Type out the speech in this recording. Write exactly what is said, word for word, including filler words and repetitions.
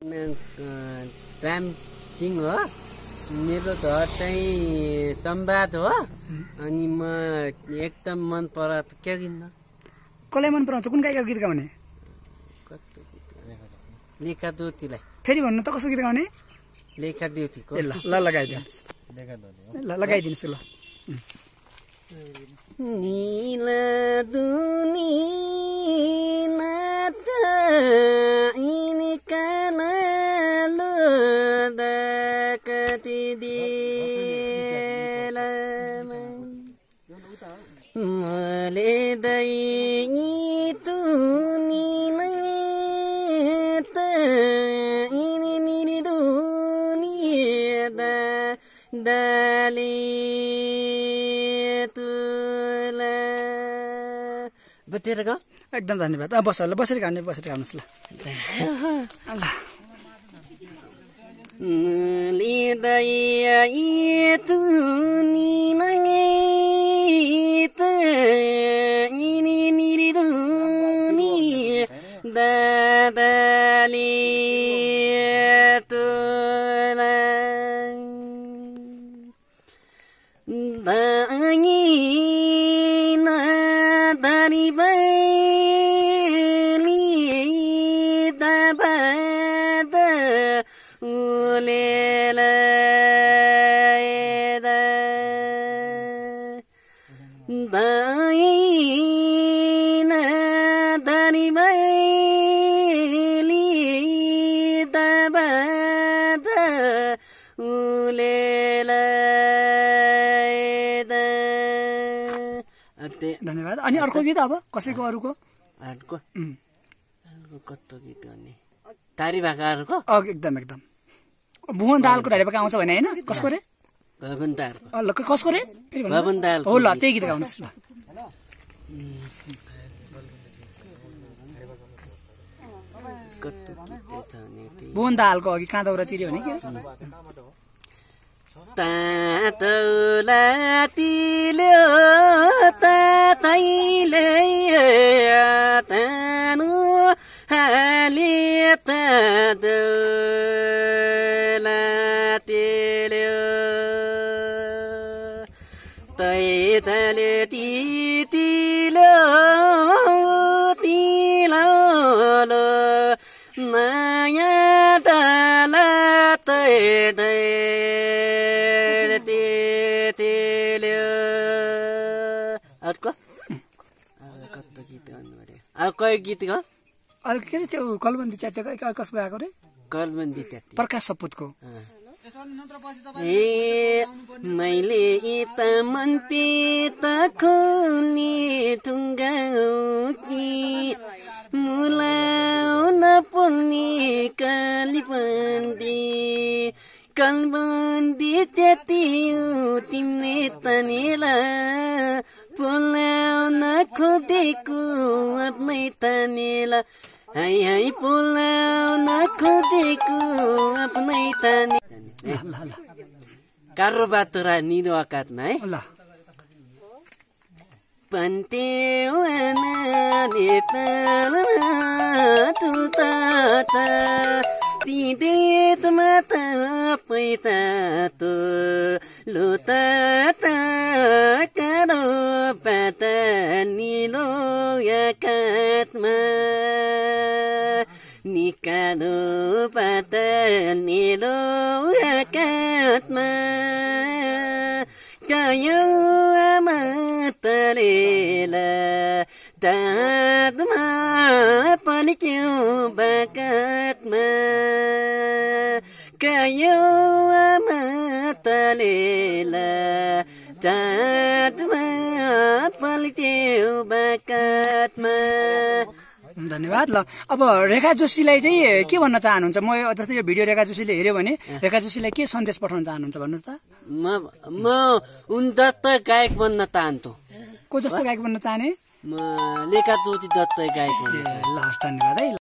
Time king हो मेरो घर चाहिँ तम्बाद हो अनि म एकदम मन परा क्या दिन कसलाई मन पराउँछ कुन गायकको गीत गाउने लेखा ज्योतिलाई फेरि भन्नु त कसको गीत गाउने लेखा ज्योतिको ल ल लगाइदिनुहोस् ल लगाइदिनुहोस् ल नीला दुनिया त इनका नालो दकति दिला मले दई तुनी त इनी निरी दुनिया दा दाली बतेर गा एकदम धन्यवाद अब बस ल बसेर गाउने बसेर गाउनुहोस् ल ल लिँदै तुनी त इनी निरी दुनी दादाली तुला दानी दानी बैली दबाद उलेल दाइना दानी बैली दबाद उलेल धन्यवाद अनि अर्को गीत अब कसैको अरूको अर्को अर्को कस्तो गीत गर्ने टारी भाकाहरूको एकदम एकदम भुवन दाहालको टारी भाका आउँछ भने होइन कसको रे भवन दाहालको ल कसको रे भवन दाहालको हो ल त्यही गीत गाउनुहोस् ल कस्तो गीत छ भने भुवन दाहालको अघि कहाँ दौरा चिर्यो भने के तातौला तिल्यो तातैले तानु हाले तातौला तिल्यो तैतले तितिलो तिलो माया दाला तै अर्को कस्तो गीत गर्नु पर्यो अब कयो गीत ग अरू के अरे त्यो कलबन्दी च्यातिएको कसको गएको रे कलबन्दी च्याति प्रकाश सपुतको ए मैले त मन पेत खोली टुङ्गाउ कि मुलाउन पुल्ने कालीबन्दी कलबन्दी त्यति तिमीले तनेला पुलाउन खोजेको आफ्नै तनेला हाई हाई पुलाउन खोजेको आफ्नै तने कार्रो बातुरा निरो आकातमा है ल पन्टेउ आनाले तालना तु ताता पिदेत माता पैता तो लुताता कारो पाता निलो आकातमा निकालो पाता निलो आकातमा कायो आमा तलेला दादमा पनि क्यों बाकातमा कायो आमा तलेला दादमा पनि क्यों बाकातमा धन्यवाद ल अब रेखा जोशीलाई चाहिँ के भन्न चाहनुहुन्छ म जस्तै यो भिडियो रेखा जोशीले हेर्यो भने रेखा जोशीलाई के सन्देश पठाउन चाहनुहुन्छ भन्नुहोस् त म म उन दत्त गायक बन्न चाहन्छु को जस्तो गायक बन्न चाहने म लेखा ज्योति दत्त गायक ल हस् धन्यवाद है।